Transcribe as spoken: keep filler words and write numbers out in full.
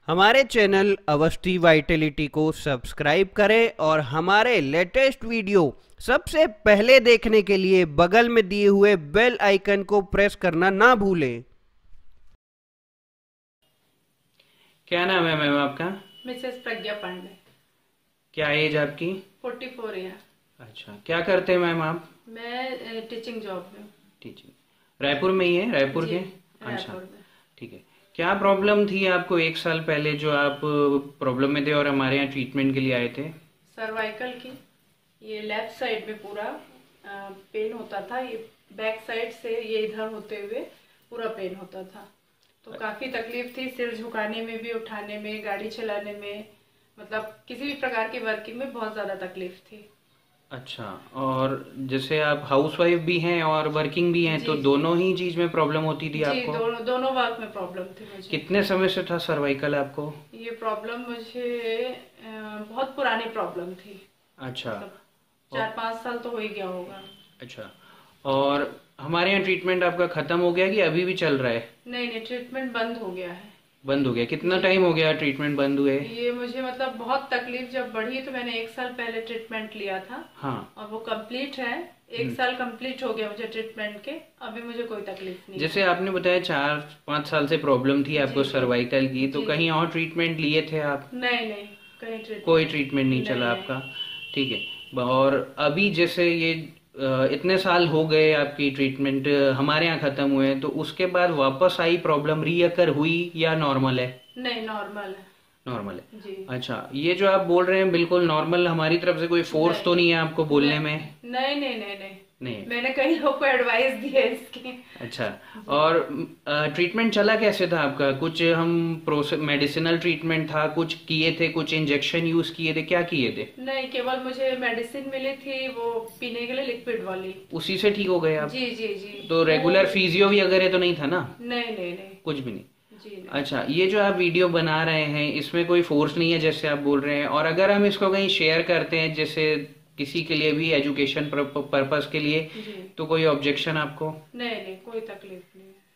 हमारे channel Awasthi vitality को subscribe करें और हमारे लेटेस्ट वीडियो सबसे पहले देखने के लिए बगल में दिए हुए बेल आइकन को प्रेस करना ना भूलें। क्या नाम है मैम आपका? मिसेस प्रज्ञा पांडे। क्या एज आपकी? Forty four year. अच्छा, क्या करते हैं मैम आप? मैं टीचिंग जॉब में। टीचिंग रायपुर में ही है? रायपुर के? अच्छा, ठीक है। क्या प्रॉब्लम थी आपको एक साल पहले जो आप प्रॉब्लम में थे और हमारे यहाँ ट्रीटमेंट के लिए आए थे? सर्वाइकल की, ये लेफ्ट साइड में पूरा पेन होता था, ये बैक साइड से ये इधर होते हुए पूरा पेन होता था। तो काफ़ी तकलीफ थी, सिर झुकाने में भी, उठाने में, गाड़ी चलाने में, मतलब किसी भी प्रकार की वर्किंग में बहुत ज़्यादा तकलीफ थी। अच्छा, और जैसे आप हाउसवाइफ भी हैं और वर्किंग भी हैं, तो दोनों ही चीज में प्रॉब्लम होती थी जी, आपको? दोनों दोनों वर्क में प्रॉब्लम थी मुझे। कितने समय से था सर्वाइकल आपको? ये प्रॉब्लम मुझे बहुत पुरानी प्रॉब्लम थी। अच्छा, मतलब चार पाँच साल तो हो ही गया होगा। अच्छा, और हमारे यहाँ ट्रीटमेंट आपका खत्म हो गया कि अभी भी चल रहा है? नहीं नहीं, ट्रीटमेंट बंद हो गया है। बंद हो गया? कितना टाइम हो गया ट्रीटमेंट बंद हुए? ये मुझे मतलब बहुत तकलीफ जब बढ़ी तो मैंने एक साल पहले ट्रीटमेंट लिया था। हाँ, और वो कंप्लीट है, एक साल कंप्लीट हो गया मुझे ट्रीटमेंट के, अभी मुझे कोई तकलीफ नहीं। जैसे आपने बताया चार पाँच साल से प्रॉब्लम थी आपको सर्वाइकल की, तो कहीं और ट्रीटमेंट लिए थे आप? नहीं नहीं, कहीं ट्रीटमेंट कोई ट्रीटमेंट नहीं चला आपका? ठीक है। और अभी जैसे ये इतने साल हो गए आपकी ट्रीटमेंट हमारे यहाँ खत्म हुए, तो उसके बाद वापस आई प्रॉब्लम, रीअकर हुई या नॉर्मल है? नहीं, नॉर्मल है। नॉर्मल है जी। अच्छा, ये जो आप बोल रहे हैं बिल्कुल नॉर्मल, हमारी तरफ से कोई फोर्स तो नहीं है आपको बोलने में? नहीं नहीं नहीं नहीं नहीं, मैंने कई लोगों को एडवाइस दी है इसकी। अच्छा, और ट्रीटमेंट चला कैसे था आपका? कुछ हम प्रोसेस मेडिसिनल ट्रीटमेंट था, कुछ किए थे, कुछ इंजेक्शन यूज किए थे, क्या किए थे? नहीं, केवल मुझे मेडिसिन मिली थी वो पीने के लिए, लिक्विड वाली, उसी से ठीक हो गए आप? जी जी जी। तो रेगुलर फिजियो भी अगर है तो नहीं था ना? नहीं नहीं नहीं, कुछ भी नहीं? जी नहीं। अच्छा, ये जो आप वीडियो बना रहे हैं इसमें कोई फोर्स नहीं है जैसे आप बोल रहे हैं, और अगर हम इसको कहीं शेयर करते हैं जैसे किसी के लिए भी एजुकेशन पर्पस के लिए, जी। तो कोई ऑब्जेक्शन आपको? नहीं नहीं, कोई तकलीफ नहीं।